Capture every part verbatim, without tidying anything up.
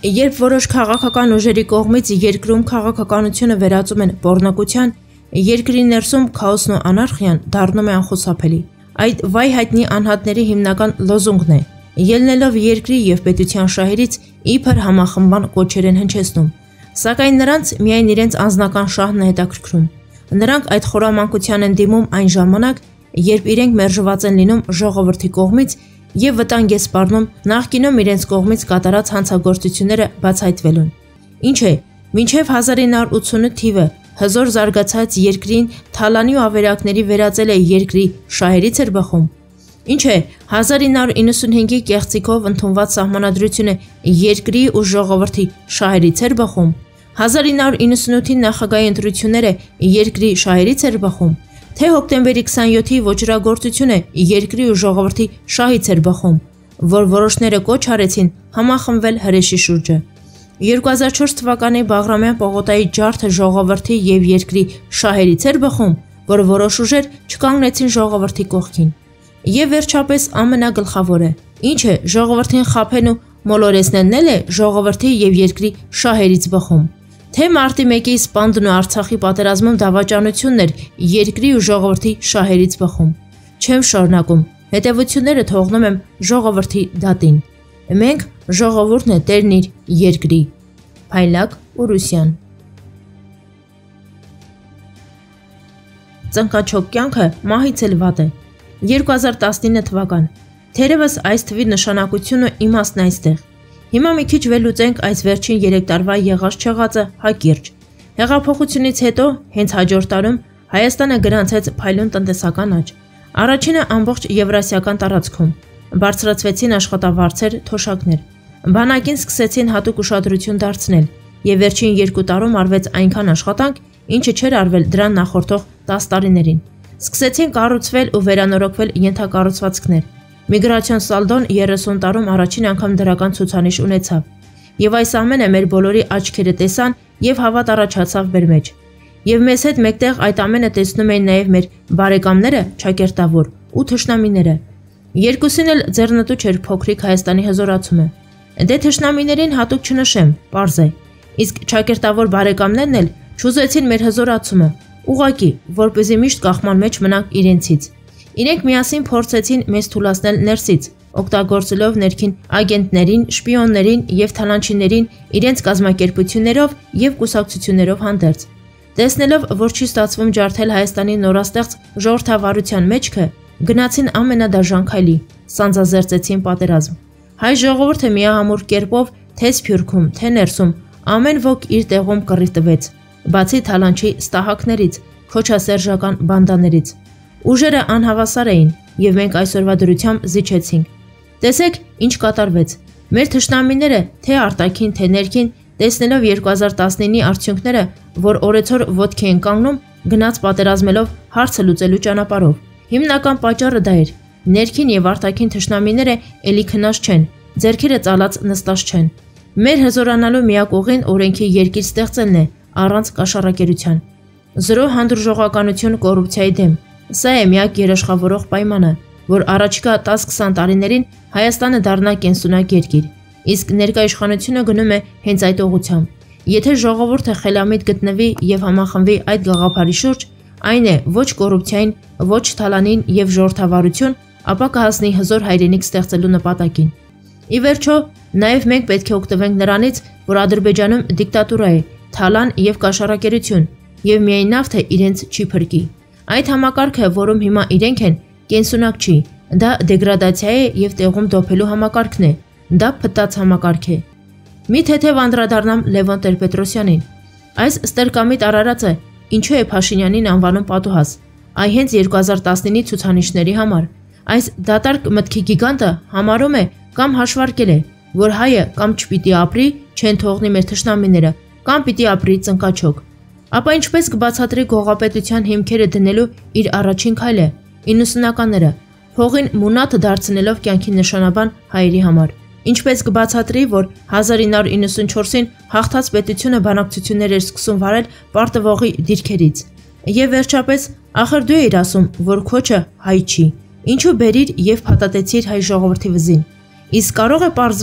Երբ որոշ քաղաքական ուժերի կողմից երկրում քաղաքականությունը վերածում են պոռնկության, երկրի ներսում քաոսն ու անարխիան դառնում է անխուսափելի։ Այդ վայ հայտնի անհատների հիմնական լոզունգն է, ելնելով երկրի և պետության շահերից իբր համախմբման կոչեր են հնչեցնում, սակայն նրանց միայն իրենց անձնական շահն է հետաքրքրում։ Նրանք այդ խորամանկության են դիմում այն ժամանակ, երբ իրենք մերժված են լինում ժողովրդի կողմից և վտանգ է սպառնում նախկինում իրենց կողմից կատարած հանցագործությունները բացահայտվելուն։ Ինչ է, մինչև հազար ինը հարյուր ութսունութ թիվը հզոր զարգացած երկրին թալանի ու ավերակների վերածել է երկրի շահերից էր բխում։ Ինչ է, հազար ինը հարյուր իննսունհինգի կեղծիքով ընդունված սահմանադրությունը երկրի ու ժողովրդի շահերից էր բխում։ հազար ինը հարյուր իննսունութի նախագահի ընտրությունները երկրի շահերից էր բխում, թե հոկտեմբերի քսանյոթի ոճրագործությունը երկրի ու ժողովրդի շահից էր բխում, որ որոշները կոչ արեցին համախմբվել հրեշի շուրջը։ երկու հազար չորս թվականի Բաղրամյան պողոտայի ջարդը ժողովրդի և երկրի շահերից էր բխում, որ որոշ ուժեր չկանգնեցին ժողովրդի կողքին։ Եվ վերջապես ամենագլխավորը, ինչ է, ժողովրդին խաբեն ու մոլորեցնելն էլ է ժողովրդի և երկրի շահերից բխում, թե մարտի մեկի Սպանդն ու Արցախի պատերազմում դավաճանությունն էր երկրի ու ժողովրդի շահերից բխում։ Չեմ շարունակում, հետևությունները թողնում եմ ժողովրդի դատին։ Մենք ժողովուրդն է տերն իր երկրի։ Փայլակ Ուրուսյան։ Ծնկաչոք կյանքը մահից էլ վատ է։ երկու հազար տասնինը թվական։ Թերևս այս թվի նշանակությունը իմաստն այստեղ։ Հիմա մի քիչ վերլուծենք այս վերջին երեք տարվա եղած-չեղածը հակիրճ։ Հեղափոխությունից հետո, հենց հաջորդ տարում, Հայաստանը գրանցեց փայլուն տնտեսական աճ։ Առաջինը ամբողջ եվրասիական տարածքում։ Բարձրացվեցին աշխատավարձեր, թոշակներ։ Բանակին սկսեցին հատուկ ուշադրություն դարձնել, և վերջին երկու տարում արվեց այնքան աշխատանք, ինչը չէր արվել դրան նախորդող տասը տարիներին։ Սկսեցին կառուցվել ու վերանորոգվել ենթակառուցվածքներ։ Միգրացիոն սալդոն երեսուն տարում առաջին անգամ դրական ցուցանիշ ունեցավ։ Եվ այս ամենը մեր բոլորի աչքերը տեսան և հավատ առաջացավ մեր մեջ։ Եվ մեզ հետ մեկտեղ այդ ամենը տեսնում էին նաև մեր բարեկամները ճակերտավոր ու թշնամիները։ Երկուսին էլ ձեռնտու չէր փոքրիկ Հայաստանի հզորացումը։ Դե թշնամիներին հատուկ չնշեմ, պարզ է։ Իսկ ճակերտավոր բարեկամներն էլ չուզեցին մեր հզորացումը, ուղղակի, որպեսզի միշտ կախման մեջ մնանք իրենցից։ Իրենք միասին փորձեցին մեզ թուլացնել ներսից, օգտագործելով ներքին ագենտներին, շպիոններին և թալանչիներին իրենց կազմակերպություններով և կուսակցություններով հանդերձ։ Տեսնելով, որ չի ստացվում ջարդել Հայաստանի նորաստեղծ ժողովրդավարության մեջքը, գնացին ամենադաժան քայլի, սանձազերծեցին պատերազմ։ Հայ ժողովուրդը միահամուռ կերպով թե Սփյուռքում, թե ներսում ամեն ոք իր տեղում կռիվ տվեց, բացի թալանչի ստահակներից, քոչասերժական բանդաներից։ Ուժերը անհավասար էին, և մենք այսօրվա դրությամբ զիջեցինք։ Տեսեք, ինչ կատարվեց։ Մեր թշնամիները, թե արտաքին, թե ներքին, տեսնելով երկու հազար տասնինի արդյունքները, որ օրեցօր ոտքի են կանգնում, գնաց պատերազմելով հարցը լուծելու ճանապարհով։ Հիմնական պատճառը դա էր։ Ներքին և արտաքին թշնամիները էլի քնած չեն, ձեռքերը ծալած նստած չեն։ Մեր հզորանալու միակ ուղին օրենքի երկիր ստեղծելն է, առանց կաշառակերության։ Զրո հանդուրժողականություն կոռուպցիայի դեմ։ Սա է միակ երաշխավորող պայմանը, որ առաջիկա տասը-քսան տարիներին Հայաստանը դառնա կենսունակ երկիր, իսկ ներկա իշխանությունը գնում է հենց այդ ուղղությամբ։ Եթե ժողովուրդը խելամիտ գտնվի և համախմբվի այդ գաղափարի շուրջ, այն է ոչ կոռուպցիային, ոչ թալանին և ժողովրդավարություն, ապա կհասնի հզոր հայրենիք ստեղծելու նպատակին։ Ի վերջո, նաև մենք պետք է օգտվենք նրանից, որ Ադրբեջանում դիկտատուրա է, թալան և կաշառակերություն, և միայն նավթը իրենց չի փրկի։ Այդ համակարգը, որում հիմա իրենք են, կենսունակ չի, դա դեգրադացիա է և տեղում դոփելու համակարգն է, դա փտած համակարգ է։ Մի թեթև անդրադառնամ Լևոն Տեր-Պետրոսյանին։ Այս ստրկամիտ արարածը ինչու է Փաշինյանին անվանում պատուհաս, այ հենց երկու հազար տասնինի ցուցանիշների համար։ Այս դատարկ մտքի գիգանտը համարում է կամ հաշվարկել է, որ հայը կամ չպիտի ապրի, չեն թողնի մեր թշնամիները, կամ պիտի ապրի ծնկաչոք։ Ապա ինչպես կբացատրի գողապետության հիմքերը դնելու իր առաջին քայլը, իննսունականները, փողին մունաթ դարձնելով կյանքի նշանաբան հայերի համար։ Ինչպես կբացատրի, որ հազար ինը հարյուր իննսունչորսին հաղթած պետությունը բանակցություններ էր սկսում վարել պարտվողի դիրքերից։ Եվ վերջապես, ախր դու էիր ասում, որ քոչը հայ չի, ինչու բերիր և փաթաթեցիր հայ ժողովրդի վզին։ Իսկ կարող է պարզվի,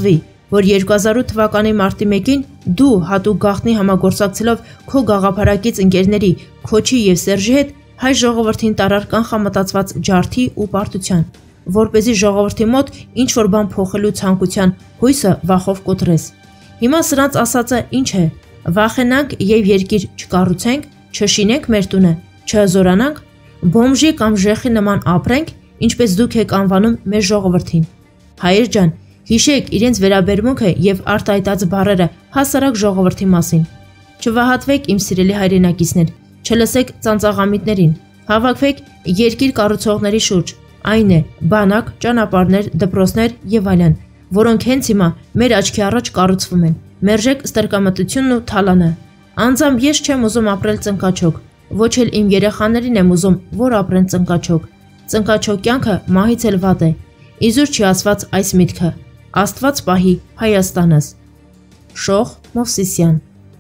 որ երկու հազար ութ թվականի մարտի մեկին դու հատուկ գաղտնի համագործակցելով քո գաղափարակից ընկերների Քոչի եւ Սերժի հետ հայ ժողովրդին տարար կանխամտածված ջարդի ու պարտության, որպեսզի ժողովրդի մոտ ինչ որ բան փոխելու ցանկության հույսը վախով կոտրես։ Հիմա սրանց ասածը ինչ է։ Վախենանք եւ երկիր չկառուցենք, չշինենք մեր տունը, չհզորանանք, բոմժի կամ ժեխի նման ապրենք, ինչպես դուք եք անվանում մեր ժողովրդին։ Հայեր ջան, հիշեք իրենց վերաբերմունքը եւ արտահայտած բառերը հասարակ ժողովրդի մասին։ Չվահատվեք իմ սիրելի հայրենակիցներ, չլսեք ծանծաղամիտներին, հավաքվեք երկիր կառուցողների շուրջ, այն է բանակ, ճանապարհներ, դպրոցներ եւ այլն, որոնք հենց հիմա մեր աչքի առաջ կառուցվում են։ Մերժեք ստրկամտությունն ու թալանը։ Անձամբ ես չեմ ուզում ապրել ծնկաչոք, ոչ էլ իմ երեխաներին եմ ուզում, որ ապրեն ծնկաչոք։ Ծնկաչոք կյանքը մահից էլ վատ է։ Իզուր չի ասված այս միտքը. Աստված պահի Հայաստանս։ Շոխ Մովսիսյան։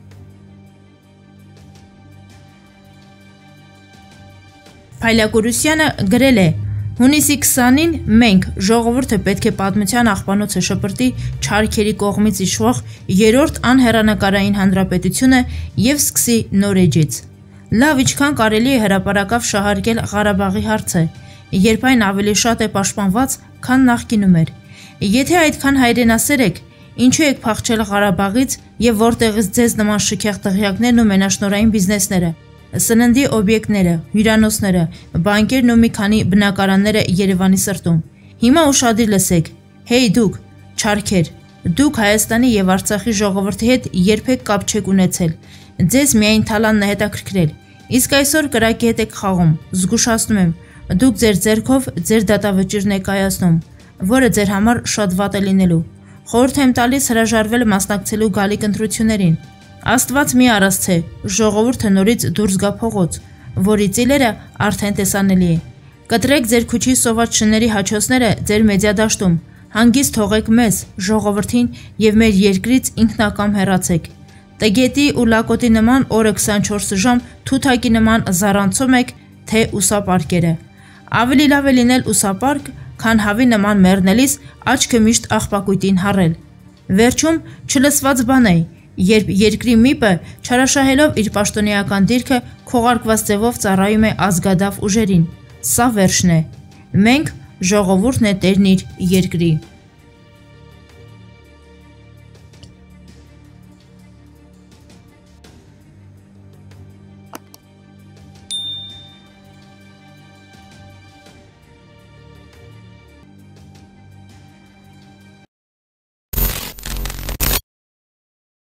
Փայլակուրուսյանը գրել է. Հունիսի քսանին մենք ժողովուրդը պետք է պատմության աղբանոցը շպրտի չարքերի կողմից իշխող երրորդ անհեռանկարային հանրապետությունը եւ սկսի նոր էջից։ Լավ, ինչքան կարելի է հրապարակավ շահարկել Ղարաբաղի հարցը, երբ այն ավելի շատ է պաշտպանված, քան նախկինում էր։ Եթե այդքան հայրենասեր եք, ինչու եք փախչել Ղարաբաղից եւ որտեղից ձեզ նման շքեղ տղյակներն ու մենաշնորհային բիզնեսները, սննդի օբյեկտները, հյուրանոցները, բանկերն ու մի քանի բնակարանները Երևանի սրտում։ Հիմա ուշադիր լսեք։ Հեյ դուք, չարքեր, դուք Հայաստանի եւ Արցախի ժողովրդի հետ երբեք կապ չեք ունեցել։ Ձեզ միայն թալանն է հետաքրքրել։ Իսկ այսօր կրակի հետ եք խաղում, զգուշացնում եմ։ Դուք ձեր ձեռքով ձեր դատավճիրն եք կայացնում, որը ձեր համար շատ վատ է լինելու։ Խորհուրդ եմ տալիս հրաժարվել մասնակցելու գալիք ընտրություններին։ Աստված մի առասցե, ժողովուրդը նորից դուրս գա փողոց, որի ծիլերը արդեն տեսանելի է։ Կտրեք ձեր քուչի սոված շների հաչոցները ձեր մեդիա դաշտում, հանգիստ թողեք մեզ, ժողովրդին եւ մեր երկրից ինքնակամ հեռացեք։ Տգետի ու լակոտի նման օրը քսանչորս ժամ թութակի նման զառանցում եք, թե ուսապարկերը։ Ավելի լավ է լինել ուսապարկ, քան հավի նման մեռնելիս աչքը միշտ աղբակույտին հառել։ Վերջում չլսված բան է, երբ երկրի միպը չարաշահելով իր պաշտոնեական դիրքը քողարկված ձևով ծառայում է ազգադավ ուժերին։ Սա վերջն է։ Մենք ժողովուրդն է տերն իր երկրի։